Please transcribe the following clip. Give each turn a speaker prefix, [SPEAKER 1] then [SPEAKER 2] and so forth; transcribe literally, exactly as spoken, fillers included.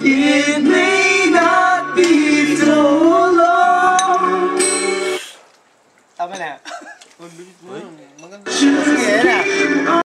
[SPEAKER 1] It may not be so long.
[SPEAKER 2] เอาไปไหนมันมันมันก็เงี้ยน่ะ